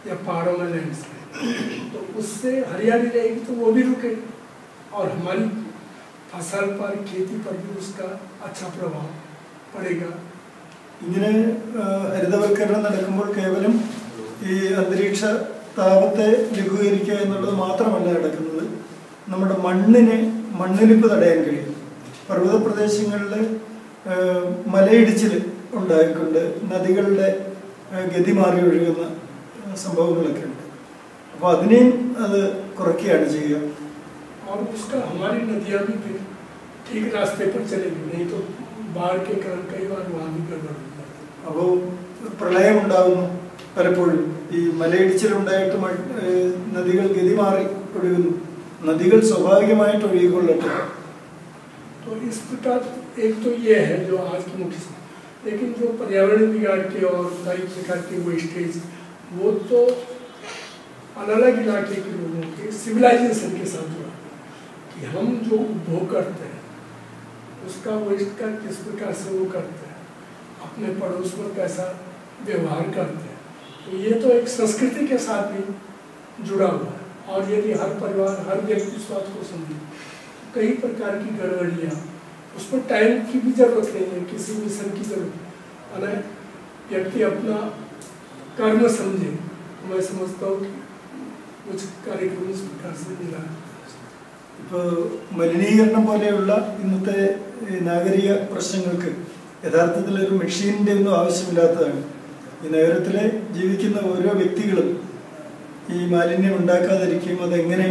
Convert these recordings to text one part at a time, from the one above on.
या पहाड़ों में लैंडस्लाइड, तो उससे हरियाली रहेगी तो वो भी रुकेगी और हमारी फसल पर, खेती पर भी उसका अच्छा प्रभाव पड़ेगा। ഇങ്ങനെ ഹരിതവൽക്കരണം നടക്കുമ്പോൾ കേവലം ഈ അന്തരീക്ഷ താപത്തെ ലഘൂകരിക്കുക എന്നുള്ളത് മാത്രമല്ല നടക്കുന്നത്. നമ്മുടെ മണ്ണിലിപ്പ് തടയാൻ കഴിയും. പർവ്വത പ്രദേശങ്ങളിൽ മലയിടിച്ചിൽ ഉണ്ടായിക്കൊണ്ട് നദികളുടെ ഗതി മാറി ഒഴുകുന്ന സംഭവങ്ങളൊക്കെ ഉണ്ട്. അപ്പോൾ അതിനെയും അത് കുറയ്ക്കുകയാണ് ചെയ്യുക. और उसका हमारी नदियाँ भी फिर ठीक रास्ते पर चलेगी, नहीं तो बाढ़ के कारण कई बार वहाँ भी गड़बड़ हो जाती है. അപ്പോൾ പ്രളയം ഉണ്ടാകുന്നു പലപ്പോഴും. ഈ മലയിടിച്ചിലുണ്ടായിട്ട് നദികൾ ഗതി മാറി ഒഴുകുന്നു. നദികൾ സ്വാഭാവികമായിട്ട് ഒഴുകിക്കൊള്ളട്ടെ. तो इस प्रकार एक तो ये है जो आज की मुख्य, लेकिन जो पर्यावरण बिगाड़ के और कई प्रकार के वेस्टेज, वो तो अलग अलग इलाके के लोगों के सिविलाइजेशन के साथ जुड़ा कि हम जो उपभोग करते हैं उसका वेस्ट का किस प्रकार से वो करते हैं, अपने पड़ोस में कैसा व्यवहार करते हैं, तो ये तो एक संस्कृति के साथ भी जुड़ा हुआ है. और यदि हर परिवार, हर व्यक्ति इस बात को समझे, कई प्रकार की गड़बड़ियाँ, उस पर टाइम की भी जरूरत नहीं है, किसी मिशन की जरूरत नहीं. व्यक्ति अपना कर्म समझे, मैं समझता हूँ कि कुछ कार्यक्रम इस प्रकार से मिला है. ഇപ്പോൾ മലിനീകരണം പോലെയുള്ള ഇന്നത്തെ നാഗരിക പ്രശ്നങ്ങൾക്ക് യഥാർത്ഥത്തിൽ ഒരു മെഷീനിൻ്റെ ഒന്നും ആവശ്യമില്ലാത്തതാണ്. ഈ നഗരത്തിൽ ജീവിക്കുന്ന ഓരോ വ്യക്തികളും ഈ മാലിന്യം ഉണ്ടാക്കാതിരിക്കുകയും അതെങ്ങനെ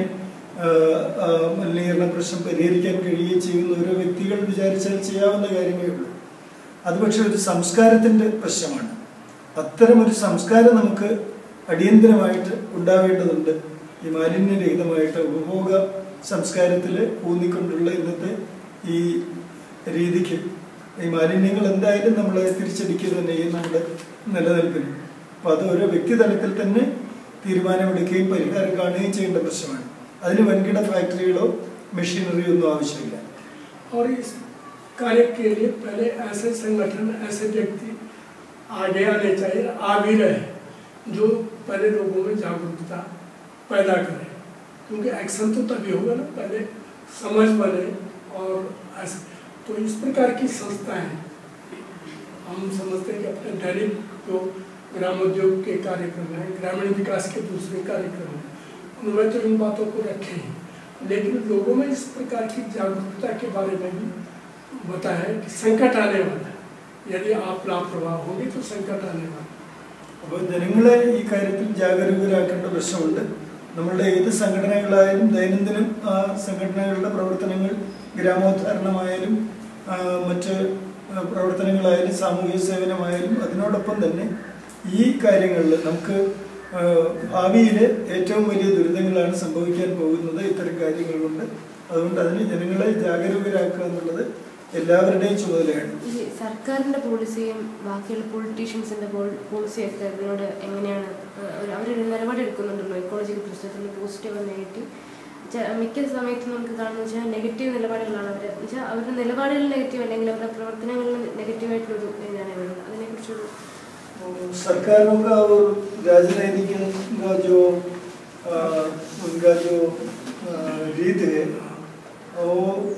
മലിനീകരണ പ്രശ്നം പരിഹരിക്കാൻ കഴിയുകയും ചെയ്യുന്ന ഓരോ വ്യക്തികൾ വിചാരിച്ചാൽ ചെയ്യാവുന്ന കാര്യമേ ഉള്ളൂ. അത് പക്ഷേ ഒരു സംസ്കാരത്തിൻ്റെ പ്രശ്നമാണ്. അത്തരമൊരു സംസ്കാരം നമുക്ക് അടിയന്തരമായിട്ട് ഉണ്ടാവേണ്ടതുണ്ട്. ഈ മാലിന്യരഹിതമായിട്ട് ഉപഭോഗ സംസ്കാരത്തിൽ ഊന്നിക്കൊണ്ടുള്ള ഇന്നത്തെ ഈ രീതിക്ക് ഈ മാലിന്യങ്ങൾ എന്തായാലും നമ്മളെ തിരിച്ചടിക്കുക തന്നെ ചെയ്യും നമ്മുടെ നിലനിൽപ്പിന്. അപ്പോൾ അത് ഓരോ വ്യക്തിതലത്തിൽ തന്നെ തീരുമാനമെടുക്കുകയും പരിഹാരം കാണുകയും ചെയ്യേണ്ട പ്രശ്നമാണ്. അതിന് വൻകിട ഫാക്ടറികളോ മെഷീനറിയോ ഒന്നും ആവശ്യമില്ല. और इस कार्य के लिए पहले ऐसे संगठन, ऐसे व्यक्ति आगे आने चाहिए, आ भी रहे, जो पहले लोगों में जागरूकता पैदा करें. क्योंकि एक्शन तो तभी होगा ना, पहले समझ बने. और ऐसे तो इस प्रकार की संस्थाएं हम समझते हैं कि अपने दैनिक जो ग्रामोद्योग के कार्यक्रम हैं, ग्रामीण विकास के दूसरे कार्यक्रम हैं, उनमें तो इन बातों को रखें ही, लेकिन लोगों में इस प्रकार की जागरूकता के बारे में भी बताया कि संकट आने वाला है, यदि आप लापरवाह होंगे तो संकट आने वाला है. അപ്പോൾ ജനങ്ങളെ ഈ കാര്യത്തിൽ ജാഗരൂകരാക്കേണ്ട പ്രശ്നമുണ്ട്. നമ്മളുടെ ഏത് സംഘടനകളായാലും ദൈനംദിനം ആ സംഘടനകളുടെ പ്രവർത്തനങ്ങൾ, ഗ്രാമോദ്ധാരണമായാലും മറ്റ് പ്രവർത്തനങ്ങളായാലും സാമൂഹിക സേവനമായാലും അതിനോടൊപ്പം തന്നെ ഈ കാര്യങ്ങളിൽ നമുക്ക് ഭാവിയിൽ ഏറ്റവും വലിയ ദുരിതങ്ങളാണ് സംഭവിക്കാൻ പോകുന്നത് ഇത്തരം കാര്യങ്ങൾ കൊണ്ട്. അതുകൊണ്ട് അതിന് ജനങ്ങളെ ജാഗരൂകരാക്കുക എന്നുള്ളത് എല്ലാവരുടെയും ചുമതലയാണ്. ഈ സർക്കാരിൻ്റെ പോളിസിയും ബാക്കിയുള്ള പൊളിറ്റീഷ്യൻസിൻ്റെ പോളിസിയൊക്കെ ഇതിനോട് എങ്ങനെയാണ് അവരൊരു നിലപാടെടുക്കുന്നുണ്ടല്ലോ? ഇക്കോളജിക്കൽ പ്രശ്നത്തിൽ പോസിറ്റീവ് നെഗറ്റീവ് മിക്ക സമയത്തും നമുക്ക് കാണുന്നത് വെച്ചാൽ നെഗറ്റീവ് നിലപാടുകളാണ് അവർ. എന്നുവെച്ചാൽ അവരുടെ നിലപാടുകൾ നെഗറ്റീവ് അല്ലെങ്കിൽ അവരുടെ പ്രവർത്തനങ്ങളിൽ നെഗറ്റീവായിട്ടുള്ളൊരു ഇതാണ് വരുന്നത്. അതിനെക്കുറിച്ചൊരു सरकारों का और राजनीतिक का जो उनका जो रीत है वो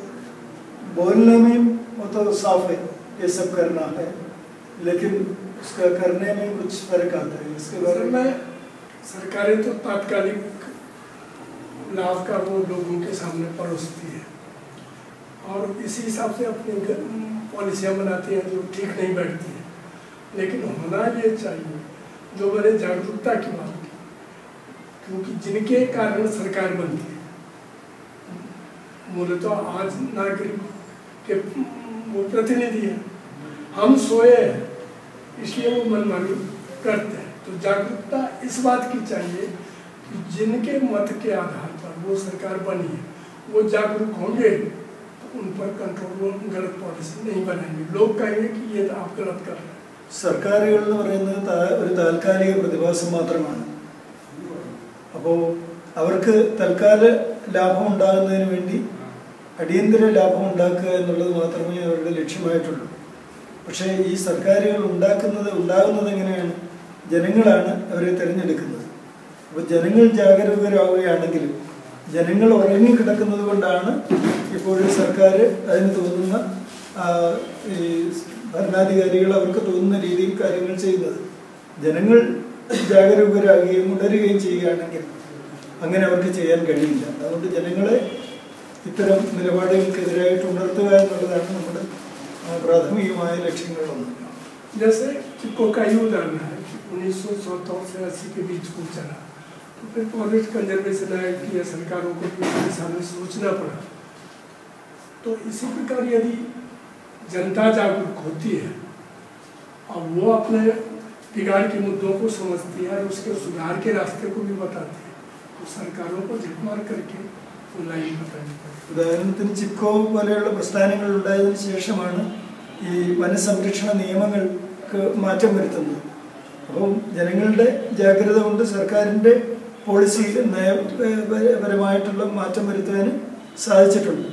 बोलने में वो तो साफ है ये सब करना है, लेकिन उसका करने में कुछ फर्क आता है. इसके बारे में सरकारें तो तात्कालिक लाभ का वो लोगों के सामने परोसती है और इसी हिसाब से अपनी पॉलिसियाँ बनाती हैं जो ठीक नहीं बैठती हैं. लेकिन होना ये चाहिए जो मैंने जागरूकता की बात की, क्योंकि जिनके कारण सरकार बनती है, मूलतः आज नागरिक के वो प्रतिनिधि है. हम सोए हैं इसलिए वो मनमानी करते हैं. तो जागरूकता इस बात की चाहिए कि जिनके मत के आधार पर वो सरकार बनी है वो जागरूक होंगे तो उन पर कंट्रोल, गलत पॉलिसी नहीं बनाएंगे. लोग कहेंगे कि ये आप गलत कर रहे हैं. സർക്കാരുകൾ എന്ന് പറയുന്നത് ഒരു താൽക്കാലിക പ്രതിഭാസം മാത്രമാണ്. അപ്പോൾ അവർക്ക് തൽക്കാല ലാഭം ഉണ്ടാകുന്നതിന് വേണ്ടി അടിയന്തര ലാഭം ഉണ്ടാക്കുക എന്നുള്ളത് മാത്രമേ അവരുടെ ലക്ഷ്യമായിട്ടുള്ളൂ. പക്ഷേ ഈ സർക്കാരുകൾ ഉണ്ടാകുന്നത് എങ്ങനെയാണ്? ജനങ്ങളാണ് അവരെ തിരഞ്ഞെടുക്കുന്നത്. അപ്പോൾ ജനങ്ങൾ ജാഗരൂകരാവുകയാണെങ്കിൽ, ജനങ്ങൾ ഉറങ്ങിക്കിടക്കുന്നത് കൊണ്ടാണ് ഇപ്പോഴും സർക്കാർ അതിന് തോന്നുന്ന ഈ ഭരണാധികാരികൾ അവർക്ക് തോന്നുന്ന രീതിയിൽ കാര്യങ്ങൾ ചെയ്യുന്നത്. ജനങ്ങൾ ജാഗരൂകരാകുകയും ഉണരുകയും ചെയ്യുകയാണെങ്കിൽ അങ്ങനെ അവർക്ക് ചെയ്യാൻ കഴിയില്ല. അതുകൊണ്ട് ജനങ്ങളെ ഇത്തരം നിലപാടുകൾക്കെതിരായിട്ട് ഉണർത്തുക എന്നുള്ളതാണ് നമ്മുടെ പ്രാഥമികമായ ലക്ഷ്യങ്ങളൊന്നും. जैसे चिपको का ही उदाहरण है कि 1970 से 80 के बीच को चला, तो फिर फॉरेस्ट कंजर्वेशन एक्ट या सरकारों को भी सामने सोचना पड़ा। तो इसी प्रकार यदि जनता जागरूक होती है और वो अपने बिगाड़ के मुद्दों को समझती है और उसके सुधार के रास्ते को भी बताती है, तो सरकारों को झकमार करके वो लाइन बतानी पड़ेगी. ഉദാഹരണത്തിന് ചിപ്കോ പോലെയുള്ള പ്രസ്ഥാനങ്ങൾ ഉണ്ടായതിനു ശേഷമാണ് ഈ വനസംരക്ഷണ നിയമങ്ങൾക്ക് മാറ്റം വരുത്തുന്നത്. അപ്പം ജനങ്ങളുടെ ജാഗ്രത കൊണ്ട് സർക്കാരിൻ്റെ പോളിസിയിൽ നയപരമായിട്ടുള്ള മാറ്റം വരുത്തുവാൻ സാധിച്ചിട്ടുണ്ട്.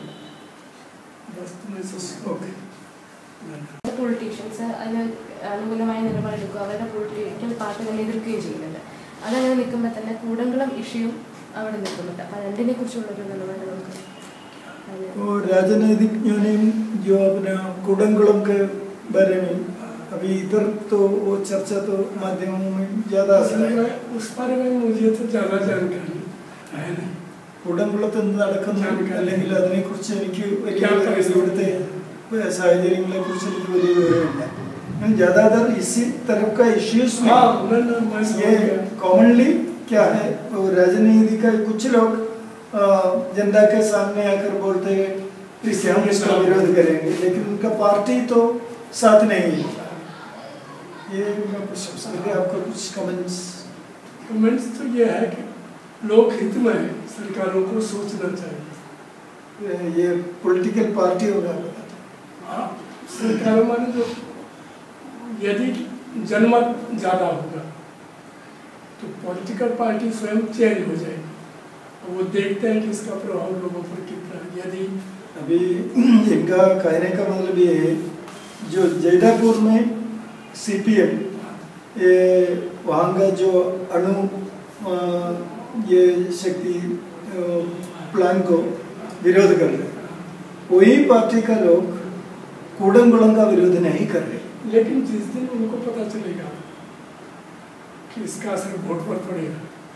പൊളിറ്റീഷ്യൻസ് അതിന് അനുകൂലമായ നിലപാടെടുക്കുക, അവരുടെ പൊളിറ്റിക്കൽ പാർട്ടി തന്നെ എതിർക്കുകയും ചെയ്യുന്നുണ്ട്. അതങ്ങനെ നിൽക്കുമ്പോൾ തന്നെ കൂടംകുളം ഇഷ്യൂയും അവിടെ നിൽക്കുന്നുണ്ട്. അപ്പം രണ്ടിനെ കുറിച്ചുള്ളൊരു നിലപാട് നമുക്ക് राजनीतिक जो अपना कुडंकुलम के बारे में अभी इधर तो वो चर्चा तो माध्यमों में ज़्यादा उस बारे में मुझे तो ज़्यादा जानकारी है नहीं. കുടംകുളത്ത് നടക്കുന്ന അല്ലെങ്കിൽ അതിനെക്കുറിച്ച് എനിക്ക് ഇവിടുത്തെ സാഹചര്യങ്ങളെക്കുറിച്ച് എനിക്ക് വലിയ വിവരമില്ല. ज़्यादातर इसी तरह का इश्यूज में ये कॉमनली क्या है, राजनीति का कुछ लोग जनता के सामने आकर बोलते हैं इससे हम इसका विरोध करेंगे, लेकिन उनका पार्टी तो साथ नहीं है. ये आपको कुछ कमेंट्स तो ये है कि लोक हित में सरकारों को सोचना चाहिए. ये पॉलिटिकल पार्टी होगा. सरकारों माने जो यदि जनमत ज़्यादा होगा तो पॉलिटिकल पार्टी स्वयं चेंज हो जाएगी. वो देखते हैं कि इसका प्रभाव लोगों पर कितना है. यदि अभी इनका कहने का मतलब ये है, जो जैदापुर में CPM ये वहाँ का जो अणु ये शक्ति प्लान को विरोध कर रहे, वही पार्टी का लोग कुडंकुलम का विरोध नहीं कर रहे. लेकिन जिस दिन उनको पता चलेगा कि इसका असर वोट पर पड़ेगा,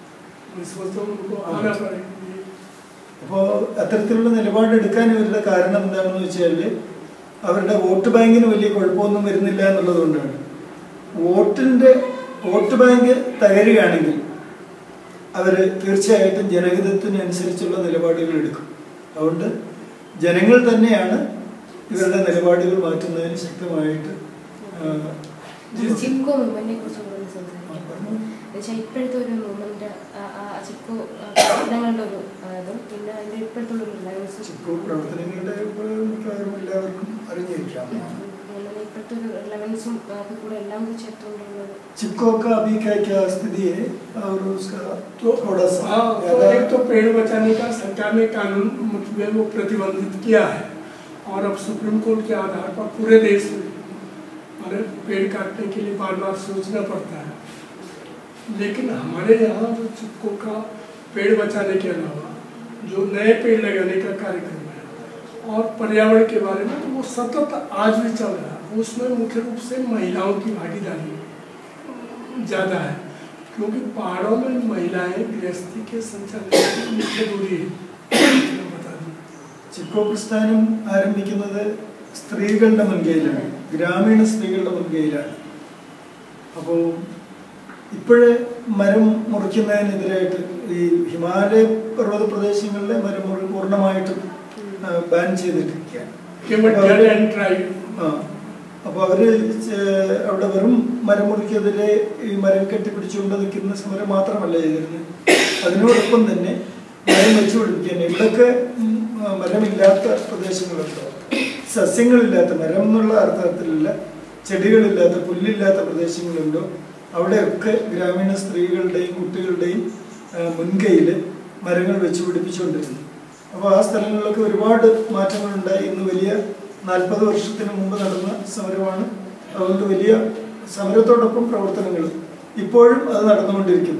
അപ്പോൾ അത്തരത്തിലുള്ള നിലപാടെടുക്കാൻ ഇവരുടെ കാരണം എന്താണെന്ന് വെച്ചാൽ അവരുടെ വോട്ട് ബാങ്കിന് വലിയ കുഴപ്പമൊന്നും വരുന്നില്ല എന്നുള്ളത് കൊണ്ടാണ്. വോട്ട് ബാങ്ക് തകരുകയാണെങ്കിൽ അവർ തീർച്ചയായിട്ടും ജനഹിതത്തിനനുസരിച്ചുള്ള നിലപാടുകൾ എടുക്കും. അതുകൊണ്ട് ജനങ്ങൾ തന്നെയാണ് ഇവരുടെ നിലപാടുകൾ മാറ്റുന്നതിന് ശക്തമായിട്ട്. ചിപ്കോ മൂവ്മെന്റിനെ കുറിച്ച് ഇപ്പോഴത്തെ ഒരു മൂവ്മെന്റ് ചിപ്കോ പ്രവർത്തനങ്ങളുടെ ഒരു അതും പിന്നെ അതിന്റെ ഇപ്പോഴത്തുള്ള ചിപ്കോ പ്രവർത്തനങ്ങളുടെ എല്ലാവർക്കും അറിഞ്ഞിരിക്കാം. ഇപ്പോഴത്തെ ഒരു റിലവൻസും കൂടെ എല്ലാം കൂടി ചേർത്തുകൊണ്ടുള്ളത്. चिपको का अभी क्या स्थिति है और उसका तो थोड़ा सा एक तो पेड़ बचाने का सरकार ने कानून में वो प्रतिबंधित किया है और अब सुप्रीम कोर्ट के आधार पर पूरे देश में पेड़ काटने के लिए बार बार सोचना पड़ता है. लेकिन हमारे यहाँ जो चिपको का पेड़ बचाने के अलावा जो नए पेड़ लगाने का कार्यक्रम है और पर्यावरण के बारे में तो वो सतत आज भी चल रहा है. उसमें मुख्य रूप से महिलाओं की भागीदारी ज़्यादा है, क्योंकि पहाड़ों में महिलाएं गृहस्थी के संचालन की मुख्य दूरी है. बता दूँ ചിപ്കോ പ്രസ്ഥാനം ആരംഭിക്കുന്നത് സ്ത്രീകളുടെ മുൻകൈയിലാണ്, ഗ്രാമീണ സ്ത്രീകളുടെ മുൻകൈയിലാണ്. അപ്പോൾ ഇപ്പോഴേ മരം മുറിക്കുന്നതിനെതിരായിട്ട് ഈ ഹിമാലയ പർവ്വത പ്രദേശങ്ങളിലെ മരം മുറി പൂർണ്ണമായിട്ടും ബാൻ ചെയ്തിട്ടിരിക്കുകയാണ്. അപ്പോൾ അവർ അവിടെ വെറും മരം മുറിക്കെതിരെ ഈ മരം കെട്ടിപ്പിടിച്ചുകൊണ്ട് നിൽക്കുന്ന സമരം മാത്രമല്ല ചെയ്തിരുന്നത്, അതിനോടൊപ്പം തന്നെ മരം വെച്ചു പിടിപ്പിക്കാൻ. ഇവിടെയൊക്കെ മരമില്ലാത്ത പ്രദേശങ്ങളുണ്ടോ, സസ്യങ്ങളില്ലാത്ത, മരം എന്നുള്ള അർത്ഥത്തിലല്ല, ചെടികളില്ലാത്ത, പുല്ലില്ലാത്ത പ്രദേശങ്ങളുണ്ടോ, അവിടെയൊക്കെ ഗ്രാമീണ സ്ത്രീകളുടെയും കുട്ടികളുടെയും മുൻകൈയിൽ മരങ്ങൾ വെച്ച് പിടിപ്പിച്ചുകൊണ്ടിരുന്നു. അപ്പോൾ ആ സ്ഥലങ്ങളിലൊക്കെ ഒരുപാട് മാറ്റങ്ങളുണ്ടായി. ഇന്ന് വലിയ 40 വർഷത്തിന് മുമ്പ് നടന്ന സമരമാണ്. അതുകൊണ്ട് വലിയ സമരത്തോടൊപ്പം പ്രവർത്തനങ്ങൾ ഇപ്പോഴും അത് നടന്നുകൊണ്ടിരിക്കുന്നു.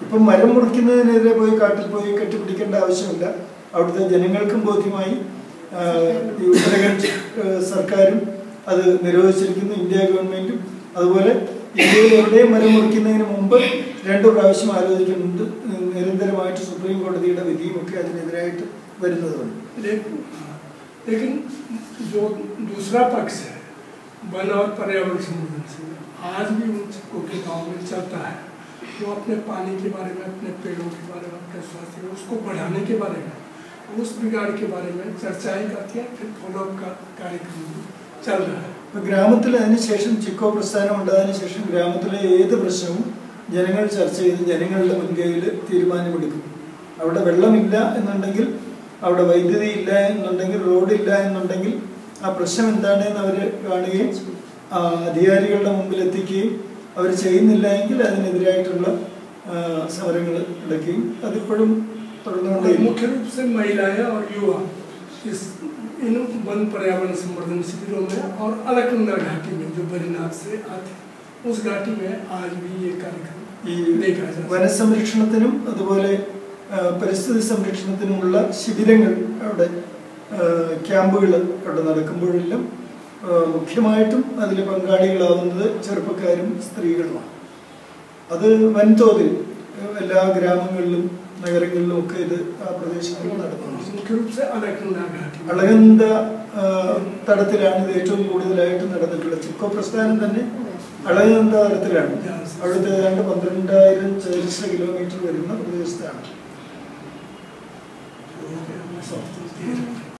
ഇപ്പം മരം മുറിക്കുന്നതിനെതിരെ പോയി കാട്ടിൽ പോയി കെട്ടിപ്പിടിക്കേണ്ട ആവശ്യമില്ല. അവിടുത്തെ ജനങ്ങൾക്കും ബോധ്യമായി. ഈ ഉത്തരാഖണ്ഡ് സർക്കാരും അത് നിരോധിച്ചിരിക്കുന്നു, ഇന്ത്യ ഗവൺമെന്റും. അതുപോലെ ഇന്ത്യയിൽ എവിടെയും മരം മുറിക്കുന്നതിന് മുമ്പ് 2 പ്രാവശ്യം ആലോചിക്കുന്നുണ്ട്. നിരന്തരമായിട്ട് സുപ്രീം കോടതിയുടെ വിധിയുമൊക്കെ അതിനെതിരായിട്ട് വരുന്നതുകൊണ്ട്. लेकिन जो दूसरा पक्ष है वन और पर्यावरण संवर्धन से आज भी उन सबको के गाँव में चलता है, जो अपने पानी के बारे में, अपने पेड़ों के बारे में, अपने स्वास्थ्य में उसको बढ़ाने के बारे में, उस बिगाड़ के बारे में चर्चाएं करती है, फिर फॉलोअप का कार्यक्रम चल रहा है. ഗ്രാമത്തിൽ അതിനുശേഷം ചിക്കോ പ്രസ്ഥാനം ഉണ്ടായതിനു ശേഷം ഗ്രാമത്തിലെ ഏത് പ്രശ്നവും ജനങ്ങൾ ചർച്ച ചെയ്ത് ജനങ്ങളുടെ മുൻകൈയിൽ തീരുമാനമെടുക്കും. അവിടെ വെള്ളമില്ല എന്നുണ്ടെങ്കിൽ, അവിടെ വൈദ്യുതി ഇല്ല എന്നുണ്ടെങ്കിൽ, റോഡില്ല എന്നുണ്ടെങ്കിൽ ആ പ്രശ്നം എന്താണെന്ന് അവർ കാണുകയും അധികാരികളുടെ മുമ്പിൽ എത്തിക്കുകയും അവർ ചെയ്യുന്നില്ല എങ്കിൽ അതിനെതിരായിട്ടുള്ള സമരങ്ങൾ നടക്കുകയും അതിപ്പോഴും തുടർന്നുകൊണ്ടേയിരിക്കും. मुख्य रूप से महिलाएं और युवा इन वन पर्यावरण संवर्धन शिविरों में और अलकनंदा घाटी में जो बद्रीनाथ से आते उस घाटी में आज भी ये कार्यक्रम देखा जाता है. വനസംരക്ഷണത്തിനും അതുപോലെ പരിസ്ഥിതി സംരക്ഷണത്തിനുമുള്ള ശിബിരങ്ങൾ അവിടെ ക്യാമ്പുകൾ അവിടെ നടക്കുമ്പോഴെല്ലാം മുഖ്യമായിട്ടും അതിൽ പങ്കാളികളാവുന്നത് ചെറുപ്പക്കാരും സ്ത്രീകളുമാണ്. അത് വൻതോതിൽ എല്ലാ ഗ്രാമങ്ങളിലും നഗരങ്ങളിലും ഒക്കെ ഇത് ആ പ്രദേശങ്ങളിൽ നടത്തുന്നുണ്ട്. അളകന്ത തടത്തിലാണ് ഇത് ഏറ്റവും കൂടുതലായിട്ട് നടന്നിട്ടുള്ളത്. ചിക്കോ പ്രസ്ഥാനം തന്നെ അളകന്ത തടത്തിലാണ്. അവിടുത്തെ ഏതാണ്ട് 12,000 ചതുരശ്ര കിലോമീറ്റർ വരുന്ന പ്രദേശത്താണ്.